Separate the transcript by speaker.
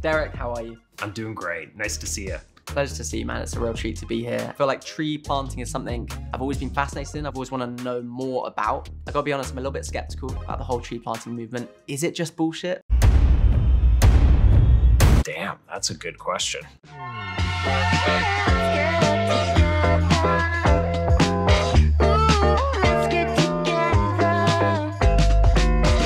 Speaker 1: Derrick, how are you?
Speaker 2: I'm doing great. Nice to see you.
Speaker 1: Pleasure to see you, man. It's a real treat to be here. I feel like tree planting is something I've always been fascinated in. I've always wanted to know more about. I gotta be honest, I'm a little bit skeptical about the whole tree planting movement. Is it just bullshit?
Speaker 2: Damn, that's a good question.